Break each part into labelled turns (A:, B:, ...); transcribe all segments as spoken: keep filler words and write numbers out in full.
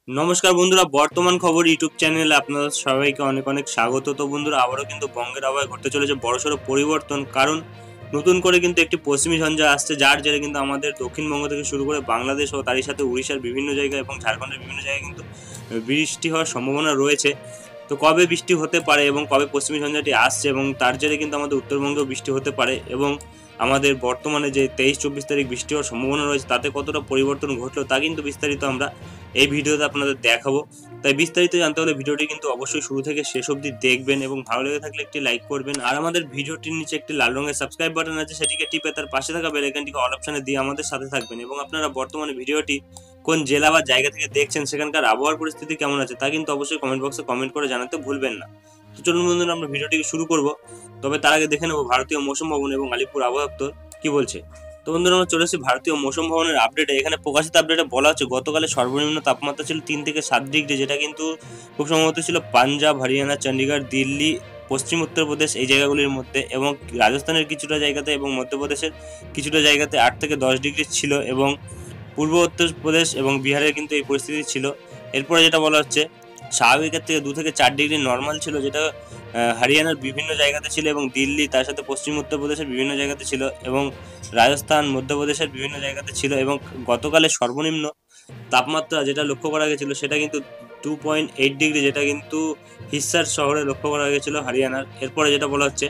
A: নমস্কার বন্ধুরা, বর্তমান খবর ইউটিউব চ্যানেলে আপনাদের সবাইকে অনেক অনেক স্বাগত। তো বন্ধুরা, আবারও কিন্তু বঙ্গের আবহাওয়ায় ঘটতে চলেছে বড়সড় পরিবর্তন। কারণ নতুন করে কিন্তু একটি পশ্চিমী ঝঞ্ঝা আসছে, যার জেরে কিন্তু আমাদের দক্ষিণবঙ্গ থেকে শুরু করে বাংলাদেশ ও তারই সাথে উড়িষ্যার বিভিন্ন জায়গায় এবং ঝাড়খণ্ডের বিভিন্ন জায়গায় কিন্তু বৃষ্টি হওয়ার সম্ভাবনা রয়েছে। তো কবে বৃষ্টি হতে পারে এবং কবে পশ্চিমী ঝঞ্ঝাটি আসছে এবং তার জেরে কিন্তু আমাদের উত্তরবঙ্গেও বৃষ্টি হতে পারে এবং আমাদের বর্তমানে যে তেইশ চব্বিশ তারিখ বৃষ্টি হওয়ার সম্ভাবনা রয়েছে তাতে কতটা পরিবর্তন ঘটলো তা কিন্তু বিস্তারিত আমরা এই ভিডিওতে আপনাদের দেখাবো। তাই বিস্তারিত জানতে হলে ভিডিওটি কিন্তু অবশ্যই শুরু থেকে শেষ অবধি দেখবেন এবং ভালো লেগে থাকলে একটি লাইক করবেন। আর আমাদের ভিডিওটির নিচে একটি লাল রঙের সাবস্ক্রাইব বাটন আছে, সেটিকে টিপে তার পাশে থাকা বেল আইকনটিকে অল অপশনে দিয়ে আমাদের সাথে থাকবেন। এবং আপনারা বর্তমানে ভিডিওটি কোন জেলা বা জায়গা থেকে দেখছেন, সেখানকার আবহাওয়ার পরিস্থিতি কেমন আছে তা কিন্তু অবশ্যই কমেন্ট বক্সে কমেন্ট করে জানাতে ভুলবেন না। তো চলুন বন্ধুরা, আমরা ভিডিওটিকে শুরু করব। তবে তার আগে দেখে নেব ভারতীয় মৌসুম ভবন এবং আলিপুর আবহাওয়া দপ্তর কি বলছে। তো বন্ধুরা, আমরা চলে এসেছি ভারতীয় মৌসুম ভবনের আপডেটে। এখানে প্রকাশিত আপডেটে বলা হচ্ছে গতকালের সর্বনিম্ন তাপমাত্রা ছিল তিন থেকে সাত ডিগ্রি, যেটা কিন্তু খুব সম্ভবত ছিল পাঞ্জাব, হরিয়ানা, চণ্ডীগড়, দিল্লি, পশ্চিম উত্তরপ্রদেশ এই জায়গাগুলির মধ্যে, এবং রাজস্থানের কিছুটা জায়গাতে এবং মধ্যপ্রদেশের কিছুটা জায়গাতে আট থেকে দশ ডিগ্রি ছিল, এবং পূর্ব উত্তরপ্রদেশ এবং বিহারের কিন্তু এই পরিস্থিতি ছিল। এরপরে যেটা বলা হচ্ছে স্বাভাবিকের থেকে দু থেকে চার ডিগ্রি নর্মাল ছিল, যেটা হরিয়ানার বিভিন্ন জায়গাতে ছিল এবং দিল্লি তার সাথে পশ্চিম উত্তরপ্রদেশের বিভিন্ন জায়গাতে ছিল এবং রাজস্থান, মধ্যপ্রদেশের বিভিন্ন জায়গাতে ছিল। এবং গতকালের সর্বনিম্ন তাপমাত্রা যেটা লক্ষ্য করা গেছিলো সেটা কিন্তু টু পয়েন্ট এইট ডিগ্রি, যেটা কিন্তু হিসার শহরে লক্ষ্য করা গেছিলো হরিয়ানার। এরপরে যেটা বলা হচ্ছে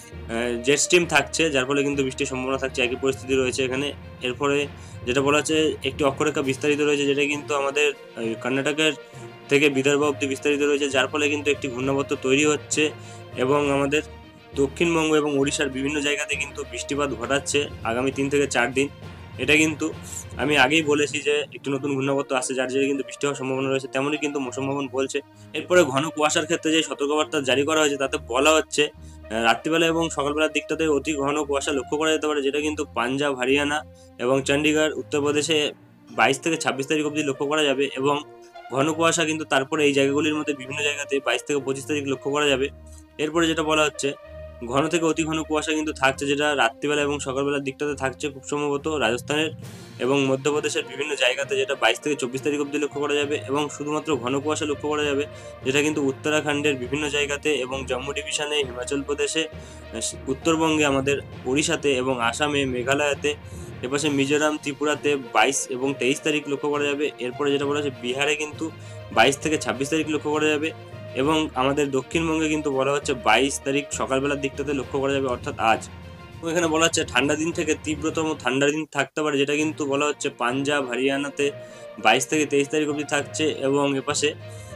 A: জেট স্ট্রিম থাকছে, যার ফলে কিন্তু বৃষ্টির সম্ভাবনা থাকছে, একই পরিস্থিতি রয়েছে এখানে। এরপরে যেটা বলা হচ্ছে একটি অক্ষরেখা বিস্তারিত রয়েছে, যেটা কিন্তু আমাদের কর্ণাটকের থেকে বিদর্ভ অব্দি বিস্তারিত রয়েছে, যার ফলে কিন্তু একটি ঘূর্ণাবর্ত তৈরি হচ্ছে এবং আমাদের দক্ষিণবঙ্গ এবং ওড়িশার বিভিন্ন জায়গাতে কিন্তু বৃষ্টিপাত ঘটাচ্ছে আগামী তিন থেকে চার দিন। এটা কিন্তু আমি আগেই বলেছি যে একটি নতুন ঘূর্ণাবর্ত আসছে, যার জেরে কিন্তু বৃষ্টি হওয়ার সম্ভাবনা রয়েছে, তেমনই কিন্তু মৌসুম ভবন বলছে। এরপরে ঘন কুয়াশার ক্ষেত্রে যে সতর্কবার্তা জারি করা হয়েছে তাতে বলা হচ্ছে রাত্রিবেলা এবং সকালবেলার দিকটাতে অতি ঘন কুয়াশা লক্ষ্য করা যেতে পারে, যেটা কিন্তু পাঞ্জাব, হরিয়ানা এবং চণ্ডীগড়, উত্তরপ্রদেশে বাইশ থেকে ছাব্বিশ তারিখ অবধি লক্ষ্য করা যাবে। এবং ঘন কুয়াশা কিন্তু তারপরে এই জায়গাগুলির মধ্যে বিভিন্ন জায়গাতে বাইশ থেকে পঁচিশ তারিখ লক্ষ্য করা যাবে। এরপরে যেটা বলা হচ্ছে ঘন থেকে অতি ঘন কুয়াশা কিন্তু থাকছে, যেটা রাত্রিবেলা এবং সকালবেলার দিকটাতে থাকছে খুব সম্ভবত রাজস্থানের এবং মধ্যপ্রদেশের বিভিন্ন জায়গাতে, যেটা বাইশ থেকে চব্বিশ তারিখ অবধি লক্ষ্য করা যাবে। এবং শুধুমাত্র ঘন কুয়াশা লক্ষ্য করা যাবে যেটা কিন্তু উত্তরাখণ্ডের বিভিন্ন জায়গাতে এবং জম্মু ডিভিশনে, হিমাচল প্রদেশে, উত্তরবঙ্গে, আমাদের ওড়িশাতে এবং আসামে, মেঘালয়তে, এপাশে মিজোরাম, ত্রিপুরাতে বাইশ এবং তেইশ তারিখ লক্ষ্য করা যাবে। এরপরে যেটা বলা হচ্ছে বিহারে কিন্তু বাইশ থেকে ছাব্বিশ তারিখ লক্ষ্য করা যাবে এবং আমাদের দক্ষিণবঙ্গে কিন্তু বলা হচ্ছে বাইশ তারিখ সকালবেলার দিকটাতে লক্ষ্য করা যাবে, অর্থাৎ আজ। এবং এখানে বলা হচ্ছে ঠান্ডা দিন থেকে তীব্রতম ঠান্ডা দিন থাকতে পারে, যেটা কিন্তু বলা হচ্ছে পাঞ্জাব, হরিয়ানাতে বাইশ থেকে তেইশ তারিখ অবধি থাকছে এবং এপাশে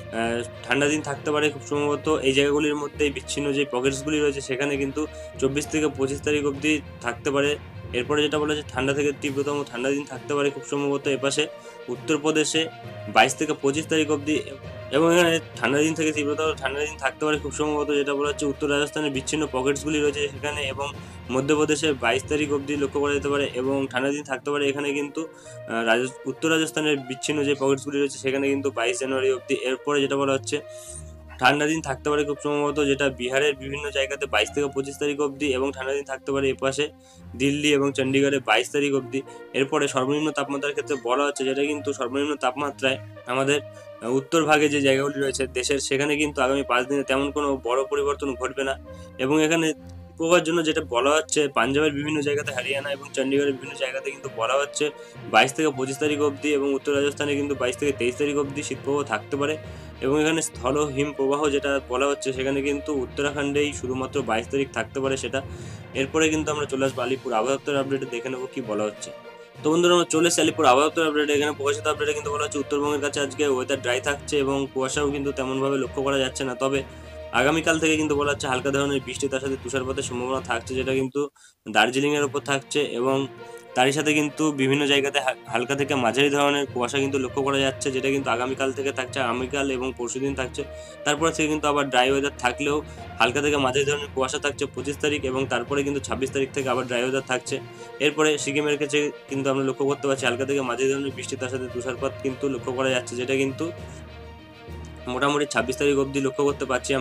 A: ঠান্ডা দিন থাকতে পারে খুব সম্ভবত এই জায়গাগুলির মধ্যে বিচ্ছিন্ন যে পকেটসগুলি রয়েছে সেখানে কিন্তু চব্বিশ থেকে পঁচিশ তারিখ অবধি থাকতে পারে। এরপরে যেটা বলা হচ্ছে ঠান্ডা থেকে তীব্রতম ঠান্ডা দিন থাকতে পারে খুব সম্ভবত এপাশে উত্তরপ্রদেশে বাইশ থেকে পঁচিশ তারিখ অবধি, এবং এখানে ঠান্ডা দিন থেকে তীব্রতম ঠান্ডা দিন থাকতে পারে খুব সম্ভবত যেটা বলা হচ্ছে উত্তর রাজস্থানের বিচ্ছিন্ন পকেটসগুলি রয়েছে সেখানে, এবং মধ্যপ্রদেশে বাইশ তারিখ অবধি লক্ষ্য করা যেতে পারে এবং ঠান্ডা দিন থাকতে পারে এখানে কিন্তু উত্তর রাজস্থানের বিচ্ছিন্ন যে পকেটসগুলি রয়েছে সেখানে কিন্তু বাইশ জানুয়ারি অবধি। এরপরে যেটা বলা হচ্ছে ঠান্ডা দিন থাকতে পারে খুব সম্ভবত যেটা বিহারের বিভিন্ন জায়গাতে বাইশ থেকে পঁচিশ তারিখ অবধি, এবং ঠান্ডা দিন থাকতে পারে এপাশে দিল্লি এবং চণ্ডীগড়ে বাইশ তারিখ অবধি। এরপরে সর্বনিম্ন তাপমাত্রার ক্ষেত্রে বলা হচ্ছে যেটা কিন্তু সর্বনিম্ন তাপমাত্রায় আমাদের উত্তর ভাগে যে জায়গাগুলি রয়েছে দেশের সেখানে কিন্তু আগামী পাঁচ দিনে তেমন কোনো বড় পরিবর্তন ঘটবে না। এবং এখানে প্রভাবের জন্য যেটা বলা হচ্ছে পাঞ্জাবের বিভিন্ন জায়গাতে, হরিয়ানা এবং চণ্ডীগড়ের বিভিন্ন জায়গাতে কিন্তু বলা হচ্ছে বাইশ থেকে পঁচিশ তারিখ অবধি, এবং উত্তর রাজস্থানে কিন্তু বাইশ থেকে তেইশ তারিখ অবধি শীতপ্রবাহ থাকতে পারে। এবং এখানে স্থল হিম প্রবাহ যেটা বলা হচ্ছে সেখানে কিন্তু উত্তরাখণ্ডেই শুধুমাত্র বাইশ তারিখ থাকতে পারে সেটা। এরপরে কিন্তু আমরা চলে আসবো আলিপুর আবহাওয়া দপ্তরের আপডেটে, দেখে নেবো কি বলা হচ্ছে। তো বন্ধুরা, আমরা চলে এসেছি আলিপুর আবহাওয়া দপ্তরের আপডেটে। এখানে প্রকাশিত আপডেটে কিন্তু বলা হচ্ছে উত্তরবঙ্গের কাছে আজকে ওয়েদার ড্রাই থাকছে এবং কুয়াশাও কিন্তু তেমনভাবে লক্ষ্য করা যাচ্ছে না। তবে আগামীকাল থেকে কিন্তু বলা হচ্ছে হালকা ধরনের বৃষ্টি তার সাথে তুষারপাতের সম্ভাবনা থাকছে, যেটা কিন্তু দার্জিলিংয়ের ওপর থাকছে, এবং তারই সাথে কিন্তু বিভিন্ন জায়গাতে হালকা থেকে মাঝারি ধরনের কুয়াশা কিন্তু লক্ষ্য করা যাচ্ছে, যেটা কিন্তু আগামীকাল থেকে থাকছে, আগামীকাল এবং পরশুদিন থাকছে। তারপরে থেকে কিন্তু আবার ড্রাই ওয়েদার থাকলেও হালকা থেকে মাঝারি ধরনের কুয়াশা থাকছে পঁচিশ তারিখ, এবং তারপরে কিন্তু ছাব্বিশ তারিখ থেকে আবার ড্রাই ওয়েদার থাকছে। এরপরে সিকিমের কাছে কিন্তু আমরা লক্ষ্য করতে পারছি হালকা থেকে মাঝারি ধরনের বৃষ্টি তার সাথে তুষারপাত কিন্তু লক্ষ্য করা যাচ্ছে, যেটা কিন্তু মোটামুটি ছাব্বিশ তারিখ অবধি লক্ষ্য করতে পারছি আমরা।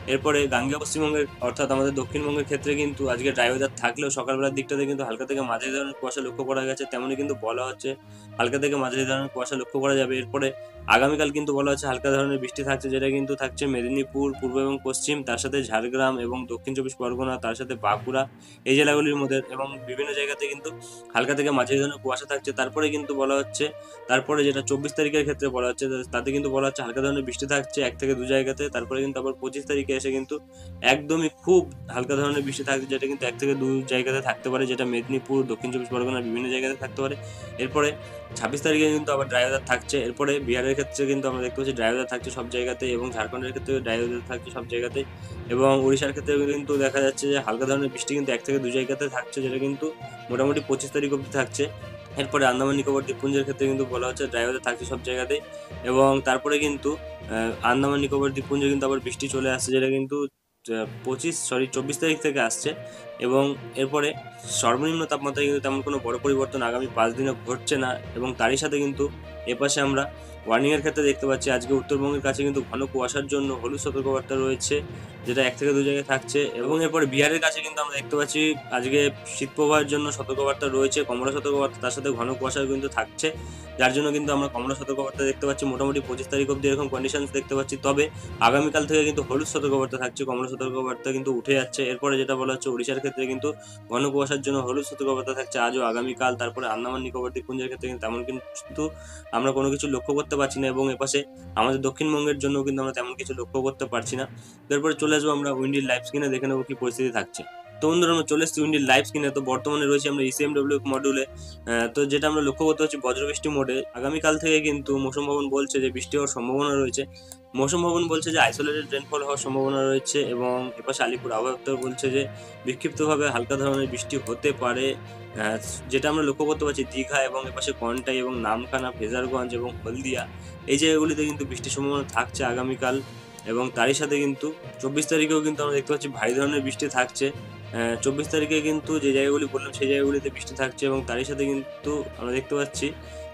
A: এরপরে গাঙ্গেয় পশ্চিমবঙ্গের অর্থাৎ আমাদের দক্ষিণবঙ্গের ক্ষেত্রে কিন্তু আজকে ড্রাই ওয়েদার থাকলেও সকালবেলার দিকটাতে কিন্তু হালকা থেকে মাঝারি ধরনের কুয়াশা লক্ষ্য করা গেছে। তেমনই কিন্তু বলা হচ্ছে হালকা থেকে মাঝারি ধরনের কুয়াশা লক্ষ্য করা যাবে। এরপরে আগামীকাল কিন্তু বলা হচ্ছে হালকা ধরনের বৃষ্টি থাকছে, যেটা কিন্তু থাকছে মেদিনীপুর, পূর্ব এবং পশ্চিম, তার সাথে ঝাড়গ্রাম এবং দক্ষিণ চব্বিশ পরগনা, তার সাথে বাঁকুড়া, এই জেলাগুলির মধ্যে এবং বিভিন্ন জায়গাতে কিন্তু হালকা থেকে মাঝারি ধরনের কুয়াশা থাকছে। তারপরে কিন্তু বলা হচ্ছে তারপরে যেটা চব্বিশ তারিখের ক্ষেত্রে বলা হচ্ছে তাতে কিন্তু বলা হচ্ছে হালকা ধরনের বৃষ্টি থাকছে এক থেকে দু জায়গাতে। তারপরে কিন্তু আবার পঁচিশ তারিখে এসে কিন্তু একদমই খুব হালকা ধরনের বৃষ্টি থাকছে, যেটা কিন্তু এক থেকে দু জায়গাতে থাকতে পারে, যেটা মেদিনীপুর, দক্ষিণ চব্বিশ পরগনার বিভিন্ন জায়গাতে থাকতে পারে। এরপরে ছাব্বিশ তারিখে কিন্তু আবার ড্রাই ওয়েদার থাকছে। এরপরে বিহারের ক্ষেত্রে কিন্তু আমরা দেখতে পাচ্ছি ড্রাই ওয়েদার থাকছে সব জায়গাতে, এবং ঝাড়খণ্ডের ক্ষেত্রে ড্রাই ওয়েদার থাকছে সব জায়গাতে, এবং উড়িষ্যার ক্ষেত্রে কিন্তু দেখা যাচ্ছে যে হালকা ধরনের বৃষ্টি কিন্তু এক থেকে দু জায়গাতে থাকছে, যেটা কিন্তু মোটামুটি পঁচিশ তারিখ অবধি থাকছে। এরপরে আন্দামান নিকোবর দ্বীপপুঞ্জের ক্ষেত্রে কিন্তু বলা হচ্ছে ড্রাই ওয়েদার থাকছে সব জায়গাতেই, এবং তারপরে কিন্তু আন্দামান নিকোবর দ্বীপপুঞ্জে কিন্তু আবার বৃষ্টি চলে আসছে, যেটা কিন্তু পঁচিশ সরি চব্বিশ তারিখ থেকে আসছে। এবং এরপরে সর্বনিম্ন তাপমাত্রায় কিন্তু তেমন কোনো বড় পরিবর্তন আগামী পাঁচ দিনে ঘটছে না, এবং তারই সাথে কিন্তু এপাশে আমরা ওয়ার্নিংয়ের ক্ষেত্রে দেখতে পাচ্ছি আজকে উত্তরবঙ্গের কাছে কিন্তু ঘন কুয়াশার জন্য হলুদ সতর্কবার্তা রয়েছে, যেটা এক থেকে দু জায়গায় থাকছে। এবং এরপরে বিহারের কাছে কিন্তু আমরা দেখতে পাচ্ছি আজকে শীতপ্রবাহের জন্য সতর্কবার্তা রয়েছে, কমলা সতর্কবার্তা, তার সাথে ঘন কুয়াশা কিন্তু থাকছে, যার জন্য কিন্তু আমরা কমলা সতর্কবার্তা দেখতে পাচ্ছি মোটামুটি পঁচিশ তারিখ অব্দি এরকম কন্ডিশন দেখতে পাচ্ছি। তবে আগামীকাল থেকে কিন্তু হলুদ সতর্কবার্তা থাকছে, কমলা সতর্কবার্তা কিন্তু উঠে যাচ্ছে। এরপরে যেটা বলা হচ্ছে উড়িষ্যার ক্ষেত্রে কিন্তু ঘন কুয়াশার জন্য হলুদ সতর্কবার্তা থাকছে আজও আগামীকাল। তারপরে আন্দামান নিকোবর দ্বীপপুঞ্জের ক্ষেত্রে কিন্তু তেমন কিন্তু আমরা কোনো কিছু লক্ষ্য করতে পারছি না, এবং এপাশে আমাদের দক্ষিণবঙ্গের জন্য কিন্তু আমরা তেমন কিছু লক্ষ্য করতে পারছি না। তারপরে চলে আসবো আমরা উইন্ডির লাইভ স্ক্রিনে, দেখে নেবো কি পরিস্থিতি থাকছে। তো বন্ধুরা আমরা চলে এসেছি উইন্ডির লাইভ স্ক্রিনে। তো বর্তমানে রয়েছে আমরা ইসিএমডব্লিউ মডুলে। তো যেটা আমরা লক্ষ্য করতে হচ্ছে বজ্রবৃষ্টি মোডে আগামীকাল থেকে কিন্তু মৌসুম ভবন বলছে যে বৃষ্টি হওয়ার সম্ভাবনা রয়েছে। মৌসুম ভবন বলছে যে আইসোলেটেড রেনফল হওয়ার সম্ভাবনা রয়েছে, এবং এপাশে আলিপুর আবহাওয়া দপ্তর বলছে যে বিক্ষিপ্তভাবে হালকা ধরনের বৃষ্টি হতে পারে। যেটা আমরা লক্ষ্য করতে পারছি দীঘা এবং এপাশে কন্টাই এবং নামখানা, ফ্রেজারগঞ্জ এবং হলদিয়া, এই জায়গাগুলিতে কিন্তু বৃষ্টির সম্ভাবনা থাকছে আগামীকাল। এবং তারই সাথে কিন্তু চব্বিশ তারিখেও কিন্তু আমরা দেখতে পাচ্ছি ভারী ধরনের বৃষ্টি থাকছে। চব্বিশ তারিখে কিন্তু যে জায়গাগুলি বললাম সেই জায়গাগুলিতে বৃষ্টি থাকছে, এবং তারই সাথে কিন্তু আমরা দেখতে পাচ্ছি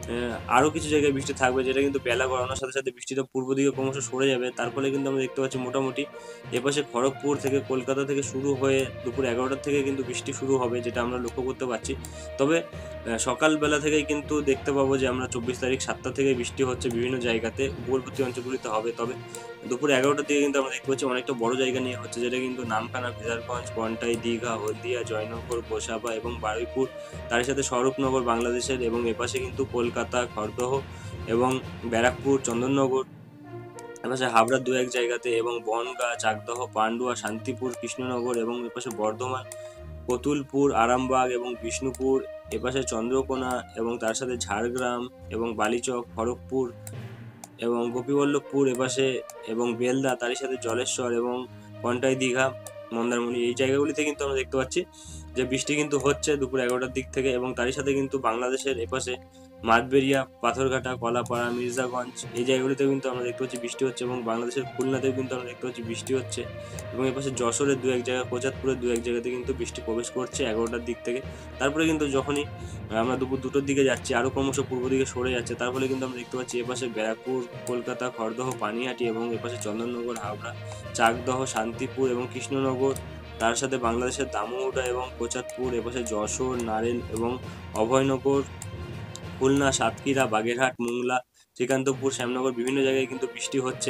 A: আরও কিছু জায়গায় বৃষ্টি থাকবে, যেটা কিন্তু বেলা গড়ানোর সাথে সাথে বৃষ্টিটা পূর্ব দিকে ক্রমশ সরে যাবে। তার ফলে কিন্তু আমরা দেখতে পাচ্ছি মোটামুটি এপাশে খড়গপুর থেকে কলকাতা থেকে শুরু হয়ে দুপুর এগারোটার থেকে কিন্তু বৃষ্টি শুরু হবে, যেটা আমরা লক্ষ্য করতে পারছি। তবে সকালবেলা থেকেই কিন্তু দেখতে পাবো যে আমরা চব্বিশ তারিখ সাতটা থেকে বৃষ্টি হচ্ছে বিভিন্ন জায়গাতে, উপকূলবর্তী অঞ্চলগুলিতে হবে। তবে দুপুর এগারোটার দিকে কিন্তু আমরা দেখতে পাচ্ছি অনেকটা বড় জায়গা নিয়ে হচ্ছে, যেটা কিন্তু নামখানা, ফ্রেজারগঞ্জ, কন্টাই, দীঘা, হলদিয়া, জয়নগর, গোসাবা এবং বারুইপুর, তার সাথে স্বরূপনগর বাংলাদেশের, এবং এপাশে কিন্তু কলকাতা, খড়দহ এবং ব্যারাকপুর, চন্দননগর, এপাশে হাবড়ার দু এক জায়গাতে, এবং বনগাঁ, চাকদহ, পান্ডুয়া, শান্তিপুর, কৃষ্ণনগর, এবং এপাশে বর্ধমান, কতুলপুর, আরামবাগ এবং বিষ্ণুপুর, এপাশে চন্দ্রকোনা এবং তার সাথে ঝাড়গ্রাম এবং বালিচক, খড়গপুর এবং গোপীবল্লভপুর এপাশে, এবং বেলদা, তারই সাথে জলেশ্বর এবং কন্টাই, দীঘা, মন্দারমণি, এই জায়গাগুলিতে কিন্তু আমরা দেখতে পাচ্ছি যে বৃষ্টি কিন্তু হচ্ছে দুপুর এগারোটার দিক থেকে। এবং তারই সাথে কিন্তু বাংলাদেশের এপাশে মাঠবেড়িয়া, পাথরঘাটা, কলাপাড়া, মির্জাগঞ্জ, এই জায়গাগুলিতে কিন্তু আমরা দেখতে পাচ্ছি বৃষ্টি হচ্ছে, এবং বাংলাদেশের খুলনাতেও কিন্তু আমরা দেখতে পাচ্ছি বৃষ্টি হচ্ছে, এবং এপাশে যশোরের দু এক জায়গা, কোচাতপুরের দু এক জায়গাতে কিন্তু বৃষ্টি প্রবেশ করছে এগারোটার দিক থেকে। তারপরে কিন্তু যখনই আমরা দুপুর দুটোর দিকে যাচ্ছি আরও ক্রমশ পূর্ব দিকে সরে যাচ্ছে, তার ফলে কিন্তু আমরা দেখতে পাচ্ছি এপাশে ব্যারাকপুর, কলকাতা, খড়দহ, পানিহাটি, এবং এপাশে চন্দননগর, হাওড়া, চাকদহ, শান্তিপুর এবং কৃষ্ণনগর, তার সাথে বাংলাদেশের দামোহদা এবং কোচাতপুর, এপাশে যশোর, নারেল এবং অভয়নগর, খুলনা, সাতক্ষীরা, বাগেরহাট, মোংলা, শ্রীকান্তপুর, শ্যামনগর, বিভিন্ন জায়গায় কিন্তু বৃষ্টি হচ্ছে।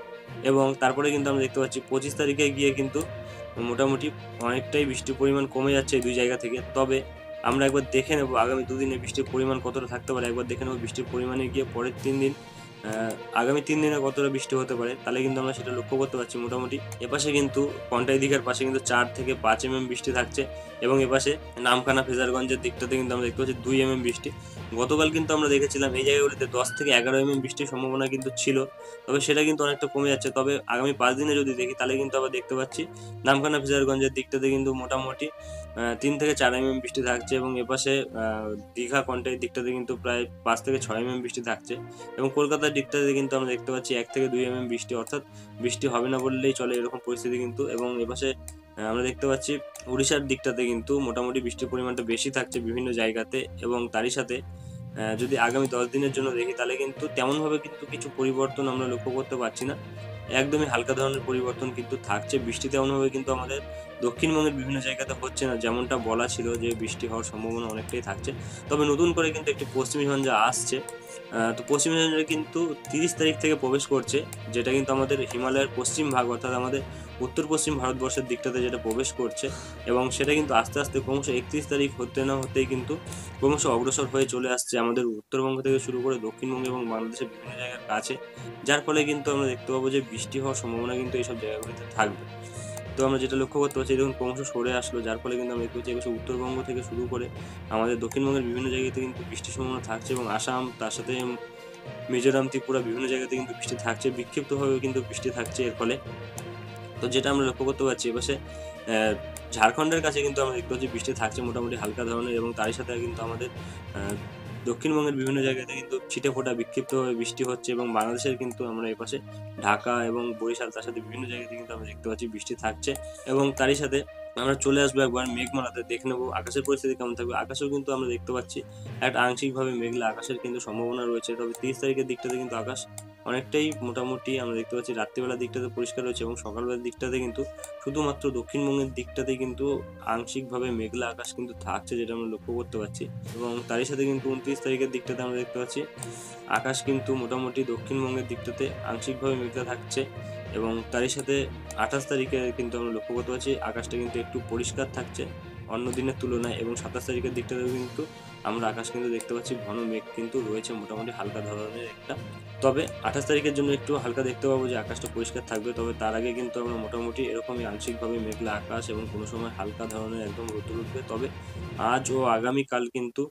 A: এবং তারপরে কিন্তু আমরা দেখতে পাচ্ছি পঁচিশ তারিখে গিয়ে কিন্তু মোটামুটি অনেকটাই বৃষ্টির পরিমাণ কমে যাচ্ছে এই দুই জায়গা থেকে। তবে আমরা একবার দেখে নেবো আগামী দুদিনে বৃষ্টির পরিমাণ কতটা থাকতে পারে, একবার দেখে নেবো বৃষ্টির পরিমাণে গিয়ে পরের তিন দিন আগামী তিন দিনে কতটা বৃষ্টি হতে পারে, তাহলে কিন্তু আমরা সেটা লক্ষ্য করতে পারছি। মোটামুটি এপাশে কিন্তু কন্টাই দীঘার পাশে কিন্তু চার থেকে পাঁচ এম এম বৃষ্টি থাকছে, এবং এপাশে নামখানা, ফ্রেজারগঞ্জের দিকটাতে কিন্তু আমরা দেখতে পাচ্ছি দুই এম এম বৃষ্টি। গতকাল কিন্তু আমরা দেখেছিলাম এই জায়গাগুলিতে দশ থেকে এগারো এম এম বৃষ্টির সম্ভাবনা কিন্তু ছিল, তবে সেটা কিন্তু অনেকটা কমে যাচ্ছে। তবে আগামী পাঁচ দিনে যদি দেখি তাহলে কিন্তু আবার দেখতে পাচ্ছি নামখানা, ফ্রেজারগঞ্জের দিকটাতে কিন্তু মোটামুটি তিন থেকে চার এম এম বৃষ্টি থাকছে, এবং এপাশে দীঘা, কন্টাইয়ের দিকটাতে কিন্তু প্রায় পাঁচ থেকে ছয় এম এম বৃষ্টি থাকছে, এবং কলকাতার দিকটাতে কিন্তু আমরা দেখতে পাচ্ছি এক থেকে দুই এম এম বৃষ্টি, অর্থাৎ বৃষ্টি হবে না বললেই চলে এরকম পরিস্থিতি কিন্তু। এবং এপাশে আমরা দেখতে পাচ্ছি উড়িষ্যার দিকটাতে কিন্তু মোটামুটি বৃষ্টির পরিমাণটা বেশি থাকছে বিভিন্ন জায়গাতে, এবং তারই সাথে যদি আগামী দশ দিনের জন্য দেখি তাহলে কিন্তু তেমনভাবে কিন্তু কিছু পরিবর্তন আমরা লক্ষ্য করতে পারছি না। একদমই হালকা ধরনের পরিবর্তন কিন্তু থাকছে। বৃষ্টি তেমনভাবে কিন্তু আমাদের দক্ষিণবঙ্গের বিভিন্ন জায়গাতে হচ্ছে না, যেমনটা বলা ছিল যে বৃষ্টি হওয়ার সম্ভাবনা অনেকটাই থাকছে। তবে নতুন করে কিন্তু একটি পশ্চিমী ঝঞ্ঝা আসছে। আ তো পশ্চিমী ঝঞ্ঝা কিন্তু ত্রিশ তারিখ থেকে প্রবেশ করছে, যেটা কিন্তু আমাদের হিমালয়ের পশ্চিম ভাগ অর্থাৎ আমাদের উত্তর-পশ্চিম ভারতবর্ষের দিকটাতে যেটা প্রবেশ করছে, এবং সেটা কিন্তু আস্তে, আস্তে ক্রমশ একত্রিশ তারিখ হতে না হতেই কিন্তু ক্রমশ অগ্রসর হয়ে চলে আসছে আমাদের উত্তরবঙ্গ থেকে শুরু করে দক্ষিণবঙ্গ এবং বাংলাদেশের বিভিন্ন জায়গার কাছে। যার ফলে কিন্তু আমরা দেখতে পাবো যে বৃষ্টি হওয়ার সম্ভাবনা কিন্তু এইসব জায়গাগুলিতে থাকবে। তো আমরা যেটা লক্ষ্য করতে পারছি, দেখুন ক্রমশ সরে আসলো, যার ফলে কিন্তু আমরা দেখতে পাচ্ছি এবছর উত্তরবঙ্গ থেকে শুরু করে আমাদের দক্ষিণবঙ্গের বিভিন্ন জায়গাতে কিন্তু বৃষ্টির সম্ভাবনা থাকছে, এবং আসাম, তার সাথে মিজোরাম, ত্রিপুরা বিভিন্ন জায়গাতে কিন্তু বৃষ্টি থাকছে, বিক্ষিপ্তভাবে কিন্তু বৃষ্টি থাকছে এর ফলে। তো যেটা আমরা লক্ষ্য করতে পারছি এপাশে অ্যা ঝাড়খণ্ডের কাছে কিন্তু আমরা দেখতে পাচ্ছি বৃষ্টি থাকছে মোটামুটি হালকা ধরনের, এবং তারই সাথে কিন্তু আমাদের অ্যা দক্ষিণবঙ্গের বিভিন্ন জায়গাতে কিন্তু ছিটেফোঁটা বিক্ষিপ্তভাবে বৃষ্টি হচ্ছে, এবং বাংলাদেশের কিন্তু আমরা এপাশে ঢাকা এবং বরিশাল, তার সাথে বিভিন্ন জায়গাতে কিন্তু আমরা দেখতে পাচ্ছি বৃষ্টি থাকছে। এবং তারই সাথে আমরা চলে আসবো একবার মেঘমালাতে, দেখে নেবো আকাশের পরিস্থিতি কেমন থাকবে। আকাশেও কিন্তু আমরা দেখতে পাচ্ছি একটা আংশিকভাবে মেঘলা আকাশের কিন্তু সম্ভাবনা রয়েছে। তবে ত্রিশ তারিখের দিকটাতে কিন্তু আকাশ অনেকটাই মোটামুটি আমরা দেখতে পাচ্ছি রাত্রিবেলার দিকটাতে পরিষ্কার রয়েছে, এবং সকালবেলার দিকটাতে কিন্তু শুধুমাত্র দক্ষিণবঙ্গের দিকটাতেই কিন্তু আংশিকভাবে মেঘলা আকাশ কিন্তু থাকছে, যেটা আমরা লক্ষ্য করতে পারছি। এবং তারই সাথে কিন্তু উনত্রিশ তারিখের দিকটাতে আমরা দেখতে পাচ্ছি আকাশ কিন্তু মোটামুটি দক্ষিণবঙ্গের দিকটাতে আংশিকভাবে মেঘলা থাকছে, এবং তারই সাথে আঠাশ তারিখে কিন্তু আমরা লক্ষ্য করতে পারছি আকাশটা কিন্তু একটু পরিষ্কার থাকছে অন্য দিনের তুলনায়, এবং সাতাশ তারিখের দিকটাতেও কিন্তু আমরা আকাশ কিন্তু দেখতে পাচ্ছি ঘন মেঘ কিন্তু রয়েছে মোটামুটি হালকা ধরনের একটা। তবে আঠাশ তারিখের জন্য একটু হালকা দেখতে পাবো যে আকাশটা পরিষ্কার থাকবে, তবে তার আগে কিন্তু আমরা মোটামুটি এরকমই আংশিকভাবে মেঘলা আকাশ এবং কোনো সময় হালকা ধরনের একদম রোদ্দুর উঠবে। তবে আজ ও আগামীকাল কিন্তু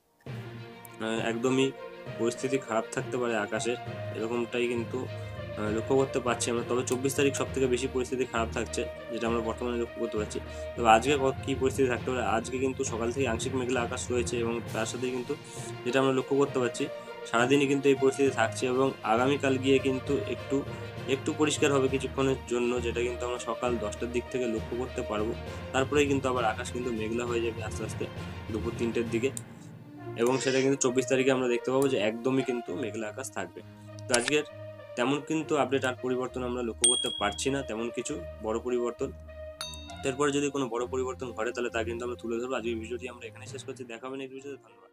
A: আ একদমই পরিস্থিতি খারাপ থাকতে পারে আকাশের, এরকমটাই কিন্তু আ লক্ষ্য করতে পারছি আমরা। তবে চব্বিশ তারিখ সবথেকে বেশি পরিস্থিতি খারাপ থাকছে, যেটা আমরা বর্তমানে লক্ষ্য করতে পারছি। তবে আজকে ক কী পরিস্থিতি থাকতে পারে, আজকে কিন্তু সকাল থেকে আংশিক মেঘলা আকাশ রয়েছে, এবং তার সাথে কিন্তু যেটা আমরা লক্ষ্য করতে পারছি সারাদিনই কিন্তু এই পরিস্থিতি থাকছে, এবং আগামীকাল গিয়ে কিন্তু একটু, একটু পরিষ্কার হবে কিছুক্ষণের জন্য, যেটা কিন্তু আমরা সকাল দশটার দিক থেকে লক্ষ্য করতে পারবো। তারপরেই কিন্তু আবার আকাশ কিন্তু মেঘলা হয়ে যাবে আস্তে, আস্তে দুপুর তিনটের দিকে, এবং সেটা কিন্তু চব্বিশ তারিখে আমরা দেখতে পাবো যে একদমই কিন্তু মেঘলা আকাশ থাকবে। তো আজকের তেমন কিন্তু আপডেট আর পরিবর্তন আমরা লক্ষ্য করতে পারছি না, তেমন কিছু বড় পরিবর্তন। এরপরে যদি কোনো বড় পরিবর্তন ঘটে তাহলে তা কিন্তু আমরা তুলে ধরবো। আজকের ভিডিওটি আমরা এখানেই শেষ করছি। দেখা হবে নেক্সট ভিডিওতে। ধন্যবাদ।